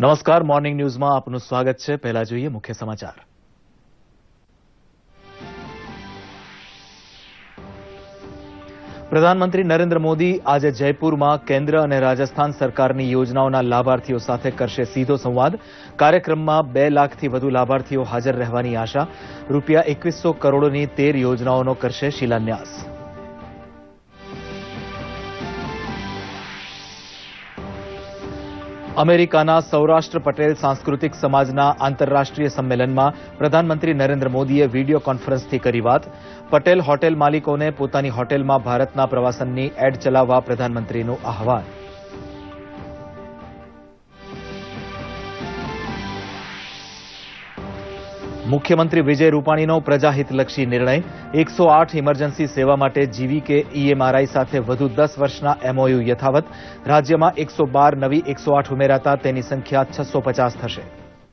નમસ્કાર, મોર્નિંગ ન્યૂઝમાં આપનું સ્વાગત છે. પહેલા જોઈએ મુખ્ય સમાચાર. પ્રધાનમંત્રી નરેન્દ્ર મોદી આજે જયપુરમાં કેન્દ્ર અને રાજસ્થાન સરકારની યોજનાઓના લાભાર્થીઓ સાથે કરશે સીધો સંવાદ. કાર્યક્રમમાં 2 લાખથી વધુ લાભાર્થીઓ હાજર રહેવાની આશા. ₹2100 કરોડની 13 યોજનાઓનો કરશે શિલાન્યાસ. અમેરિકાના સૌરાષ્ટ્ર પટેલ સાંસ્કૃતિક સમાજના આંતરરાષ્ટ્રીય સંમેલનમાં પ્રધાનમંત્રી નરેન્દ્ર મોદીએ વીડિયો કોન્ફરન્સથી કરી વાત. પટેલ હોટેલ માલિકોને પોતાની હોટેલમાં ભારતના પ્રવાસનની એડ ચલાવવા પ્રધાનમંત્રીનું આહવાન. મુખ્યમંત્રી વિજય રૂપાણીનો પ્રજાહિતલક્ષી નિર્ણય. 108 ઇમરજન્સી સેવા માટે જીવીકે ઈએમઆરઆઈ સાથે વધુ 10 વર્ષના એમઓયુ યથાવત. રાજ્યમાં 112 નવી 108 ઉમેરાતા તેની સંખ્યા 650 થશે.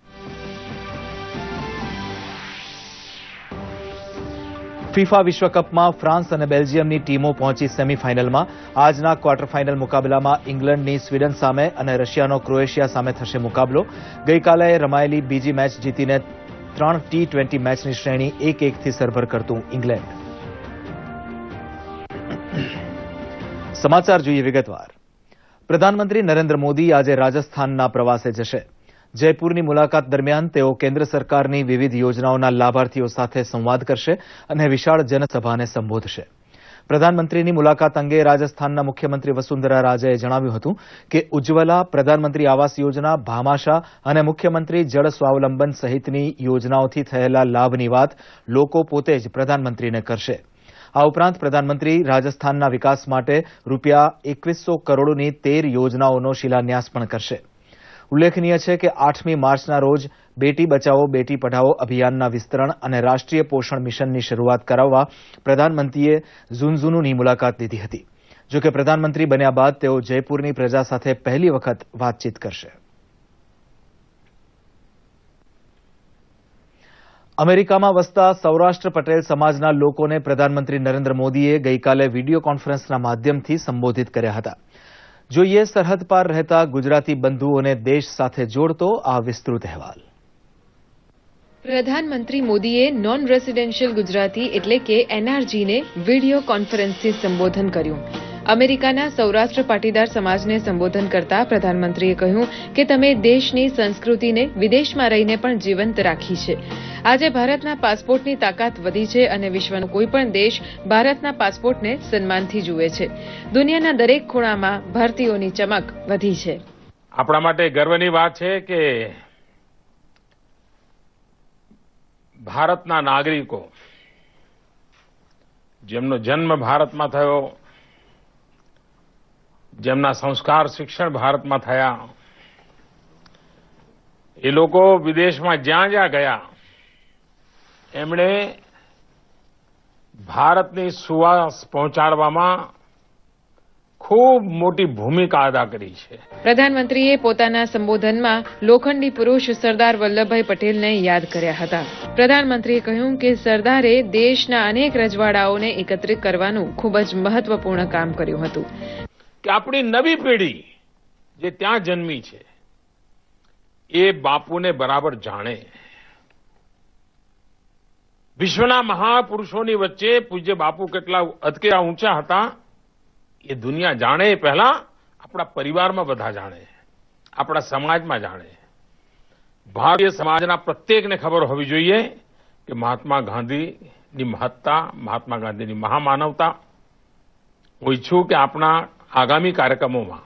ફિફા વિશ્વકપમાં ફ્રાન્સ અને બેલ્જિયમની ટીમો પહોંચી સેમીફાઇનલમાં. આજના ક્વાર્ટર ફાઇનલ મુકાબલામાં ઇંગ્લેન્ડની સ્વીડન સામે અને રશિયાનો ક્રોએશિયા સામે થશે મુકાબલો. ગઈકાલે રમાયેલી બીજી મેચ જીતીને 3 T20 મેચની શ્રેણી 1-1થી સરભર કરતું ઇંગ્લેન્ડ. સમાચાર જોઈએ વિગતવાર. પ્રધાનમંત્રી નરેન્દ્ર મોદી આજે રાજસ્થાનના પ્રવાસે જશે. જયપુરની મુલાકાત દરમિયાન તેઓ કેન્દ્ર સરકારની વિવિધ યોજનાઓના લાભાર્થીઓ સાથે સંવાદ કરશે અને વિશાળ જનસભાને સંબોધશે. પ્રધાનમંત્રીની મુલાકાત અંગે રાજસ્થાનના મુખ્યમંત્રી વસુંધરા રાજેએ જણાવ્યું હતું કે ઉજ્જવલા, પ્રધાનમંત્રી આવાસ યોજના, ભામાશા અને મુખ્યમંત્રી જળ સ્વાવલંબન સહિતની યોજનાઓથી થયેલા લાભની વાત લોકો પોતે જ પ્રધાનમંત્રીને કરશે. આ ઉપરાંત પ્રધાનમંત્રી રાજસ્થાનના વિકાસ માટે ₹2100 કરોડની 13 યોજનાઓનો શિલાન્યાસ પણ કરશે. ઉલ્લેખનીય છે કે 8મી માર્ચના રોજ બેટી બચાવો બેટી પઢાઓ અભિયાનના વિસ્તરણ અને રાષ્ટ્રીય પોષણ મિશનની શરૂઆત કરાવવા પ્રધાનમંત્રીએ ઝુંઝુનુની મુલાકાત લીધી હતી. જોકે પ્રધાનમંત્રી બન્યા બાદ તેઓ જયપુરની પ્રજા સાથે પહેલી વખત વાતચીત કરશે. અમેરિકામાં વસતા સૌરાષ્ટ્ર પટેલ સમાજના લોકોને પ્રધાનમંત્રી નરેન્દ્ર મોદીએ ગઈકાલે વીડિયો કોન્ફરન્સના માધ્યમથી સંબોધિત કર્યા હતા. જોઈએ સરહદ પાર રહેતા ગુજરાતી બંધુઓને દેશ સાથે જોડતો આ વિસ્તૃત અહેવાલ. પ્રધાનમંત્રી મોદીએ નોન રેસિડેન્શિયલ ગુજરાતી એટલે કે એનઆરજીને વીડિયો કોન્ફરન્સથી સંબોધન કર્યું. અમેરિકાના સૌરાષ્ટ્ર પાટીદાર સમાજને સંબોધન કરતા પ્રધાનમંત્રીએ કહ્યું કે તમે દેશની સંસ્કૃતિને વિદેશમાં રહીને પણ જીવંત રાખી છે. આજે ભારતના પાસપોર્ટની તાકાત વધી છે અને વિશ્વનો કોઈપણ દેશ ભારતના પાસપોર્ટને સન્માનથી જુએ છે. દુનિયાના દરેક ખૂણામાં ભારતીયોની ચમક વધી છે. આપણા માટે ગર્વની વાત છે કે ભારતના નાગરિકો જેમનો જન્મ ભારતમાં થયો, જેમના સંસ્કાર શિક્ષણ ભારતમાં થયા, એ લોકો વિદેશમાં જ્યાં જ્યાં ગયા એમણે ભારતની સુવાસ પહોંચાડવામાં ખૂબ મોટી ભૂમિકા અદા કરી છે. પ્રધાનમંત્રીએ પોતાના સંબોધનમાં લોખંડી પુરુષ સરદાર વલ્લભભાઈ પટેલને યાદ કર્યા હતા. પ્રધાનમંત્રીએ કહ્યું કે સરદારે દેશના અનેક રજવાડાઓને એકત્રિત કરવાનું ખૂબ જ મહત્વપૂર્ણ કામ કર્યું હતું. કે આપણી નવી પેઢી જે ત્યાં જન્મી છે એ બાપુને બરાબર જાણે. વિશ્વના મહાપુરુષોની વચ્ચે પૂજ્ય બાપુ કેટલા ઊંચા હતા એ દુનિયા જાણે એ પહેલા આપણા પરિવારમાં બધા જાણે, આપણા સમાજમાં જાણે. ભારતીય સમાજના પ્રત્યેકને ખબર હોવી જોઈએ કે મહાત્મા ગાંધીની મહત્તા, મહાત્મા ગાંધીની મહામાનવતા. હું ઈચ્છું કે આપણા આગામી કાર્યક્રમોમાં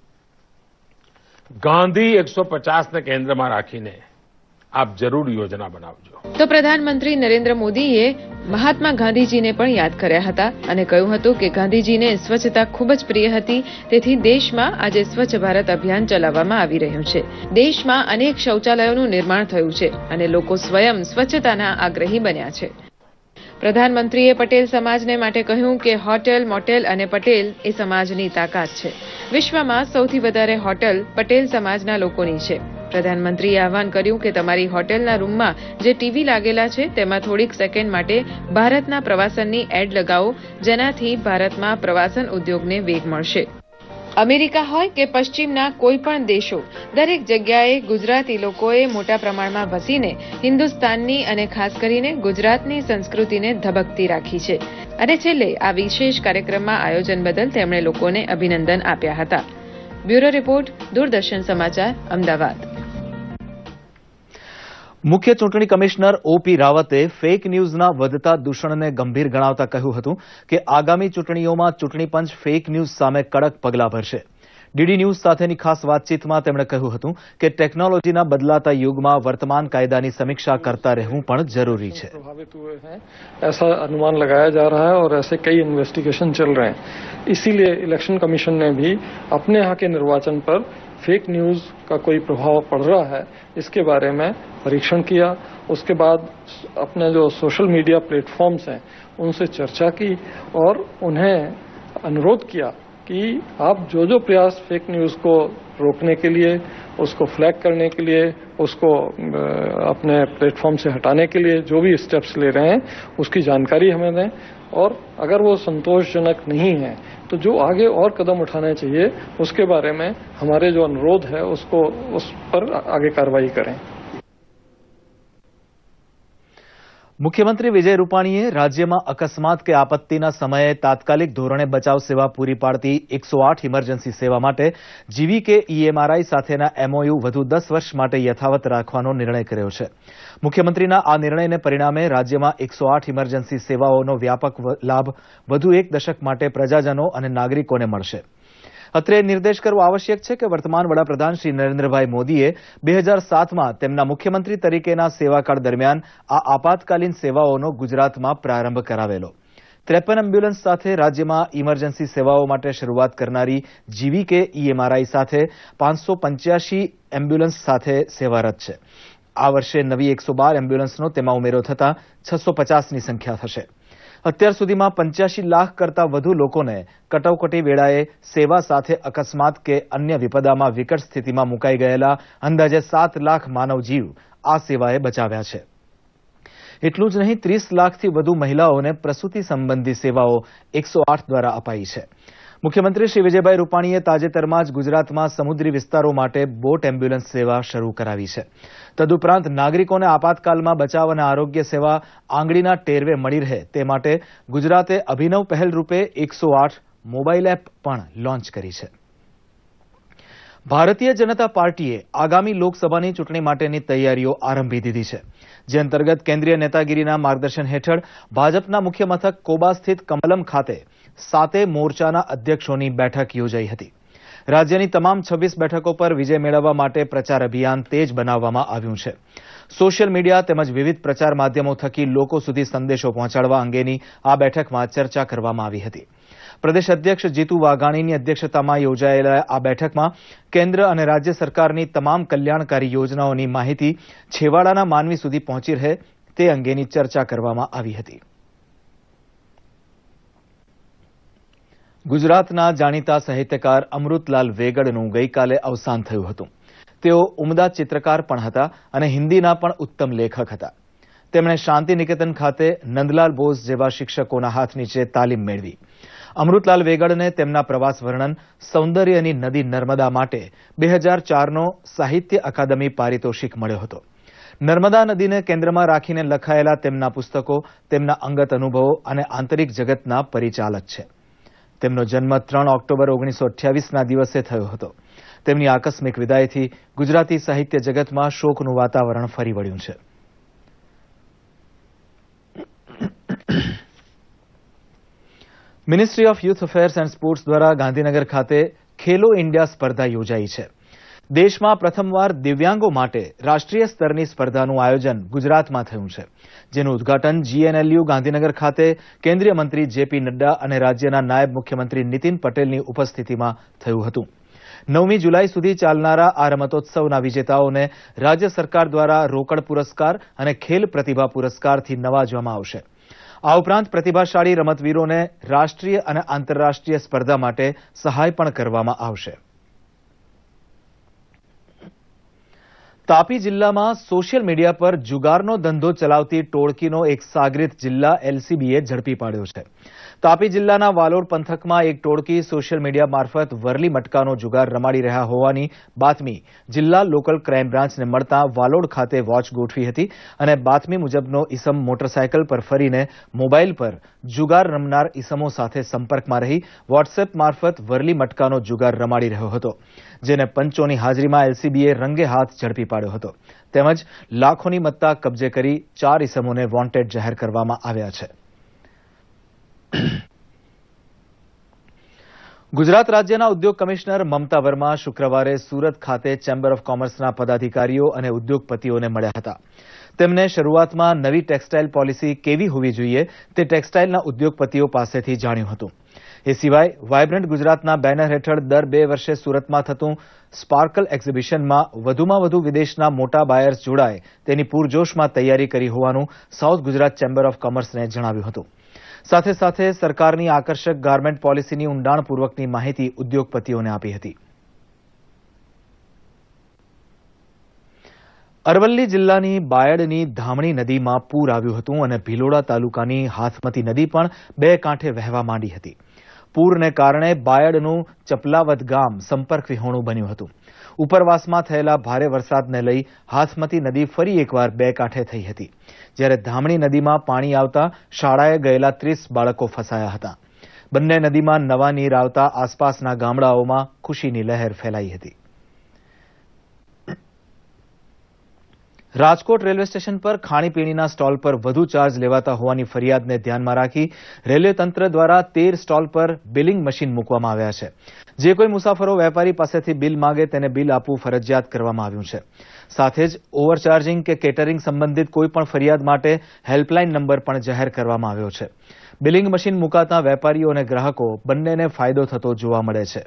ગાંધી 150ને કેન્દ્રમાં રાખીને આપ જરૂર યોજના બનાવજો. તો પ્રધાનમંત્રી નરેન્દ્ર મોદીએ મહાત્મા ગાંધીજીને પણ યાદ કર્યા હતા અને કહ્યું હતું કે ગાંધીજીને સ્વચ્છતા ખૂબ જ પ્રિય હતી. તેથી દેશમાં આજે સ્વચ્છ ભારત અભિયાન ચલાવવામાં આવી રહ્યું છે. દેશમાં અનેક શૌચાલયોનું નિર્માણ થયું છે અને લોકો સ્વયં સ્વચ્છતાના આગ્રહી બન્યા છે. પ્રધાનમંત્રીએ પટેલ સમાજને માટે કહ્યું કે હોટેલ, મોટેલ અને પટેલ એ સમાજની તાકાત છે. વિશ્વમાં સૌથી વધારે હોટેલ પટેલ સમાજના લોકોની છે. પ્રધાનમંત્રીએ આહવાન કર્યું કે તમારી હોટેલના રૂમમાં જે ટીવી લાગેલા છે તેમાં થોડીક સેકન્ડ માટે ભારતના પ્રવાસનની એડ લગાવો, જેનાથી ભારતમાં પ્રવાસન ઉદ્યોગને વેગ મળશે. અમેરિકા હોય કે પશ્ચિમના કોઈ પણ દેશો, દરેક જગ્યાએ ગુજરાતી લોકોએ મોટા પ્રમાણમાં વસીને હિન્દુસ્તાનની અને ખાસ કરીને ગુજરાતની સંસ્કૃતિને ધબકતી રાખી છે. અને છેલ્લે આ વિશેષ કાર્યક્રમમાં આયોજન બદલ તેમણે લોકોને અભિનંદન આપ્યા હતા. બ્યુરો રિપોર્ટ, દૂરદર્શન સમાચાર, અમદાવાદ. મુખ્ય ચૂંટણી કમિશનર ઓપી રાવતે ફેક ન્યૂઝના વધતા દૂષણને ગંભીર ગણાવતા કહ્યું હતું કે આગામી ચૂંટણીઓમાં ચૂંટણી પંચ ફેક ન્યૂઝ સામે કડક પગલાં ભરશે. ડીડી ન્યૂઝ સાથેની ખાસ વાતચીતમાં તેમણે કહ્યું હતું કે ટેકનોલોજીના બદલાતા યુગમાં વર્તમાન કાયદાની સમીક્ષા કરતા રહેવું પણ જરૂરી છે. प्रभावित हुए हैं ऐसा अनुमान लगाया जा रहा है और ऐसे कई इन्वेस्टिगेशन चल रहे हैं. इसीलिए इलेक्शन कमीशन ने भी अपने यहाँ के निर्वाचन पर फेक न्यूज का कोई प्रभाव पड़ रहा है इसके बारे में परीक्षण किया. उसके बाद अपने जो सोशल मीडिया प्लेटफॉर्म्स हैं उनसे चर्चा की और उन्हें अनुरोध किया कि आप जो प्रयास फेक न्यूज को रोकने के लिए, उसको फ्लैग करने के लिए, उसको अपने प्लेटफॉर्म से हटाने के लिए जो भी स्टेप्स ले रहे हैं उसकी जानकारी हमें दें. और अगर वो संतोषजनक नहीं है तो जो आगे और कदम उठाने चाहिए उसके बारे में हमारे जो अनुरोध है उसको उस पर आगे कार्रवाई करें. મુખ્યમંત્રી વિજય રૂપાણીએ રાજ્યમાં અકસ્માત કે આપત્તિના સમયે તાત્કાલિક ધોરણે બચાવ સેવા પૂરી પાડતી 108 ઇમરજન્સી સેવા માટે જીવીકે ઈએમઆરઆઈ સાથેના એમઓયુ વધુ 10 વર્ષ માટે યથાવત રાખવાનો નિર્ણય કર્યો છે. મુખ્યમંત્રીના આ નિર્ણયને પરિણામે રાજ્યમાં 108 ઇમરજન્સી સેવાઓનો વ્યાપક લાભ વધુ એક દશક માટે પ્રજાજનો અને નાગરિકોને મળશે. અત્રે નિર્દેશ કરવો આવશ્યક છે કે વર્તમાન વડાપ્રધાન શ્રી નરેન્દ્રભાઈ મોદીએ 2007માં તેમના મુખ્યમંત્રી તરીકેના સેવાકાળ દરમિયાન આ આપાતકાલીન સેવાઓનો ગુજરાતમાં પ્રારંભ કરાવેલો. 53 એમ્બ્યુલન્સ સાથે રાજ્યમાં ઇમરજન્સી સેવાઓ માટે શરૂઆત કરનારી જીવીકે ઈએમઆરઆઈ સાથે 585 એમ્બ્યુલન્સ સાથે સેવારત છે. આ વર્ષે નવી 112 એમ્બ્યુલન્સનો તેમાં ઉમેરો થતાં 650ની સંખ્યા થશે. અત્યાર સુધીમાં 85 લાખ કરતાં વધુ લોકોને કટોકટી વેળાએ સેવા સાથે અકસ્માત કે અન્ય વિપદામાં વિકટ સ્થિતિમાં મુકાઈ ગયેલા અંદાજે 7 લાખ માનવ જીવ આ સેવાએ બચાવ્યા છે. એટલું જ નહીં, 30 લાખથી વધુ મહિલાઓને પ્રસૂતિ સંબંધી સેવાઓ 108 દ્વારા અપાઈ છે. મુખ્યમંત્રી શ્રી વિજયભાઈ રૂપાણીએ તાજેતરમાં જ ગુજરાતમાં સમુદ્રી વિસ્તારો માટે બોટ એમ્બ્યુલન્સ સેવા શરૂ કરાવી છે. તદુપરાંત નાગરિકોને આપાતકાલમાં બચાવ અને આરોગ્ય સેવા આંગળીના ટેરવે મળી રહે તે માટે ગુજરાતે અભિનવ પહેલ રૂપે 108 મોબાઈલ એપ પણ લોન્ચ કરી છે. ભારતીય જનતા પાર્ટીએ આગામી લોકસભાની ચૂંટણી માટેની તૈયારીઓ આરંભી દીધી છે, જે અંતર્ગત કેન્દ્રીય નેતાગીરીના માર્ગદર્શન હેઠળ ભાજપના મુખ્ય મથક કોબા સ્થિત કમલમ ખાતે 7 મોરચાના અધ્યક્ષોની બેઠક યોજાઈ હતી. રાજ્યની તમામ 26 બેઠકો પર વિજય મેળવવા માટે પ્રચાર અભિયાન તેજ બનાવવામાં આવ્યું છે. સોશિયલ મીડિયા તેમજ વિવિધ પ્રચાર માધ્યમો થકી લોકો સુધી સંદેશો પહોંચાડવા અંગેની આ બેઠકમાં ચર્ચા કરવામાં આવી હતી. પ્રદેશ અધ્યક્ષ જીતુ વાઘાણીની અધ્યક્ષતામાં યોજાયેલા આ બેઠકમાં કેન્દ્ર અને રાજ્ય સરકારની તમામ કલ્યાણકારી યોજનાઓની માહિતી છેવાડાના માનવી સુધી પહોંચી રહે તે અંગેની ચર્ચા કરવામાં આવી હતી. ગુજરાતના જાણીતા સાહિત્યકાર અમૃતલાલ વેગડનું ગઈકાલે અવસાન થયું હતું. તેઓ ઉમદા ચિત્રકાર પણ હતા અને હિન્દીના પણ ઉત્તમ લેખક હતા. તેમણે શાંતિ નિકેતન ખાતે નંદલાલ બોઝ જેવા શિક્ષકોના હાથ નીચે તાલીમ મેળવી. અમૃતલાલ વેગડને તેમના પ્રવાસ વર્ણન સૌંદર્યની નદી નર્મદા માટે 2004નો સાહિત્ય અકાદમી પારિતોષિક મળ્યો હતો. નર્મદા નદીને કેન્દ્રમાં રાખીને લખાયેલા તેમના પુસ્તકો તેમના અંગત અનુભવો અને આંતરિક જગતના પરિચાલક છે. તેમનો જન્મ 3 ઓક્ટોબર 1928ના દિવસે થયો હતો. તેમની આકસ્મિક વિદાયથી ગુજરાતી સાહિત્ય જગતમાં શોકનું વાતાવરણ ફરી વળ્યું છે. Ministry of youth affairs and sports દ્વારા ગાંધીનગર ખાતે ખેલો ઇન્ડિયા સ્પર્ધા યોજાઈ છે. દેશમાં પ્રથમવાર દિવ્યાંગો માટે રાષ્ટ્રીય સ્તરની સ્પર્ધાનું આયોજન ગુજરાતમાં થયું છે, જેનું ઉદઘાટન જીએનએલયુ ગાંધીનગર ખાતે કેન્દ્રીય મંત્રી જેપી નડ્ડા અને રાજ્યના નાયબ મુખ્યમંત્રી નીતિન પટેલની ઉપસ્થિતિમાં થયું હતું. 9મી જુલાઈ સુધી ચાલનારા આ રમતોત્સવના વિજેતાઓને રાજ્ય સરકાર દ્વારા રોકડ પુરસ્કાર અને ખેલ પ્રતિભા પુરસ્કારથી નવાજવામાં આવશે. આ ઉપરાંત પ્રતિભાશાળી રમતવીરોને રાષ્ટ્રીય અને આંતરરાષ્ટ્રીય સ્પર્ધા માટે સહાય પણ કરવામાં આવશે. તાપી જિલ્લામાં સોશિયલ મીડિયા પર જુગારનો ધંધો ચલાવતી ટોળકીનો એક સાગરીત જિલ્લા એલસીબીએ ઝડપી પાડ્યો છે. તાપી જિલ્લાના વાલોડ પંથકમાં એક ટોળકી સોશિયલ મીડિયા મારફત વરલી મટકાનો જુગાર રમાડી રહ્યા હોવાની બાતમી જિલ્લા લોકલ ક્રાઇમ બ્રાન્ચને મળતા વાલોડ ખાતે વોચ ગોઠવી હતી અને બાતમી મુજબનો ઈસમ મોટરસાયકલ પર ફરીને મોબાઈલ પર જુગાર રમનાર ઈસમો સાથે સંપર્કમાં રહી વોટ્સએપ મારફત વરલી મટકાનો જુગાર રમાડી રહ્યો હતો, જેને પંચોની હાજરીમાં એલસીબીએ રંગે હાથ ઝડપી પાડ્યો હતો તેમજ લાખોની મત્તા કબજે કરી 4 ઈસમોને વોન્ટેડ જાહેર કરવામાં આવ્યા છે. ગુજરાત રાજ્યના ઉદ્યોગ કમિશનર મમતા વર્મા શુક્રવારે સુરત ખાતે ચેમ્બર ઓફ કોમર્સના પદાધિકારીઓ અને ઉદ્યોગપતિઓને મળ્યા હતા. તેમને શરૂઆતમાં નવી ટેક્સટાઇલ પોલિસી કેવી હોવી જોઈએ તે ટેક્સટાઇલના ઉદ્યોગપતિઓ પાસેથી જાણ્યું હતું. એ સિવાય વાયબ્રન્ટ ગુજરાતના બેનર હેઠળ દર 2 વર્ષે સુરતમાં થતું સ્પાર્કલ એક્ઝિબિશનમાં વધુમાં વધુ વિદેશના મોટા બાયર્સ જોડાય તેની પૂરજોશમાં તૈયારી કરી હોવાનું સાઉથ ગુજરાત ચેમ્બર ઓફ કોમર્સને જણાવ્યું હતું. સાથે સાથે સરકારની આકર્ષક ગાર્મેન્ટ પોલિસીની ઊંડાણપૂર્વકની માહિતી ઉદ્યોગપતિઓને આપી હતી. અરવલ્લી જિલ્લાની બાયડની ધામણી નદીમાં પૂર આવ્યું હતું અને ભિલોડા તાલુકાની હાથમતી નદી પણ 2 કાંઠે વહેવા માંડી હતી. પૂરને કારણે બાયડનું ચપલાવદ ગામ સંપર્ક વિહોણું બન્યું હતું. ઉપરવાસમાં થયેલા ભારે વરસાદને લઈ હાથમતી નદી ફરી એકવાર 2 કાંઠે થઈ હતી, જ્યારે ધામણી નદીમાં પાણી આવતા શાળાએ ગયેલા 30 બાળકો ફસાયા હતા. બંને નદીમાં નવા નીર આવતા આસપાસના ગામડાઓમાં ખુશીની લહેર ફેલાઈ હતી. રાજકોટ રેલવે સ્ટેશન પર ખાણીપીણીના સ્ટોલ પર વધુ ચાર્જ લેવાતા હોવાની ફરિયાદને ધ્યાનમાં રાખી રેલવે તંત્ર દ્વારા 13 સ્ટોલ પર બિલિંગ મશીન મૂકવામાં આવ્યા છે. જે કોઈ મુસાફરો વેપારી પાસેથી બિલ માંગે તેને બિલ આપવું ફરજિયાત કરવામાં આવ્યું છે. સાથે જ ઓવરચાર્જિંગ કે કેટરિંગ સંબંધિત કોઈપણ ફરિયાદ માટે હેલ્પલાઇન નંબર પણ જાહેર કરવામાં આવ્યો છે. બિલિંગ મશીન મુકાતા વેપારીઓ અને ગ્રાહકો બંનેને ફાયદો થતો જોવા મળે છે.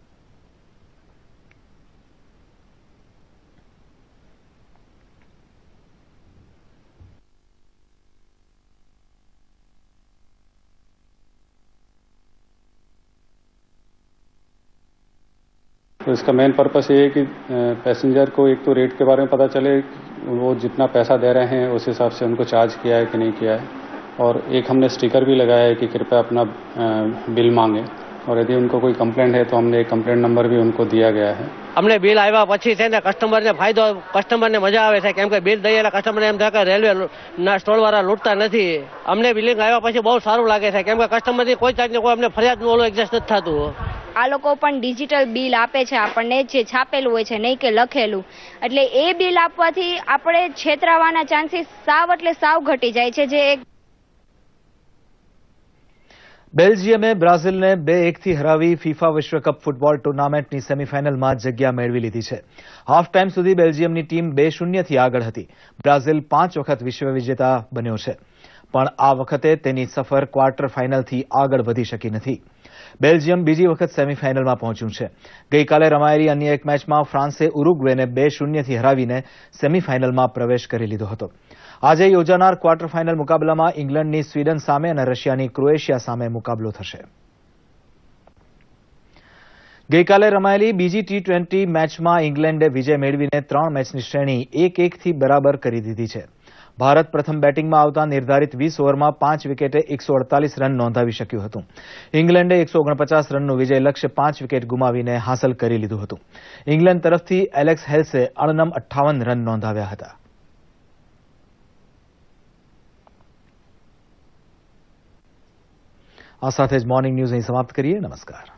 तो इसका मेन पर्पस ये है कि पैसेंजर को एक तो रेट के बारे में पता चले, वो जितना पैसा दे रहे हैं उस हिसाब से उनको चार्ज किया है कि नहीं किया है. और एक हमने स्टिकर भी लगाया है कि कृपया अपना बिल मांगे, और यदि उनको कोई कंप्लेंट है तो हमने एक कंप्लेंट नंबर भी उनको दिया गया है. અમને બિલ આવ્યા પછી છે ને કસ્ટમરને ફાયદો, કસ્ટમરને મજા આવે છે, કેમ કે બિલ દઈએ એટલે કસ્ટમરને એમ થાય કે રેલવે ના સ્ટોલવાળા લૂંટતા નથી. અમને બિલિંગ આવ્યા પછી બહુ સારું લાગે છે, કેમ કે કસ્ટમરની કોઈ જાતની કોઈ અમને ફરિયાદનું ઓલું એડજસ્ટ નથી થતું. આ લોકો પણ ડિજિટલ બિલ આપે છે આપણને, જે છાપેલું હોય છે, નહીં કે લખેલું. એટલે એ બિલ આપવાથી આપણે છેતરાવાના ચાન્સીસ સાવ એટલે સાવ ઘટી જાય છે. જે એક બેલ્જિયમે બ્રાઝિલને 2-1થી હરાવી ફિફા વિશ્વકપ ફૂટબોલ ટુર્નામેન્ટની સેમીફાઇનલમાં જગ્યા મેળવી લીધી છે. હાફ ટાઈમ સુધી બેલ્જિયમની ટીમ 2-0થી આગળ હતી. બ્રાઝિલ 5 વખત વિશ્વ વિજેતા બન્યો છે, પણ આ વખતે તેની સફર ક્વાર્ટર ફાઇનલથી આગળ વધી શકી નથી. બેલ્જિયમ બીજી વખત સેમીફાઇનલમાં પહોંચ્યું છે. ગઈકાલે રમાયેલી અન્ય એક મેચમાં ફ્રાન્સે ઉરુગ્વેને 2-0થી હરાવીને સેમીફાઇનલમાં પ્રવેશ કરી લીધો હતો. આજે યોજાનાર ક્વાર્ટર ફાઇનલ મુકાબલામાં ઇંગ્લેન્ડની સ્વીડન સામે અને રશિયાની ક્રોએશિયા સામે મુકાબલો થશે. ગઈકાલે રમાયેલી બીજી T20 મેચમાં ઇંગ્લેન્ડે વિજય મેળવીને 3 મેચની શ્રેણી 1-1થી બરાબર કરી દીધી છે. ભારત પ્રથમ બેટિંગમાં આવતા નિર્ધારિત 20 ઓવરમાં 5 વિકેટે 148 રન નોંધાવી શક્યું હતું. ઇંગ્લેન્ડે 149 રનનું વિજય લક્ષ્ય 5 વિકેટ ગુમાવીને હાંસલ કરી લીધું હતું. ઇંગ્લેન્ડ તરફથી એલેક્સ હેલ્સે અણનમ 58 રન નોંધાવ્યા હતા. આ સાથે જ મોર્નિંગ ન્યૂઝ અહીં સમાપ્ત કરીએ. નમસ્કાર.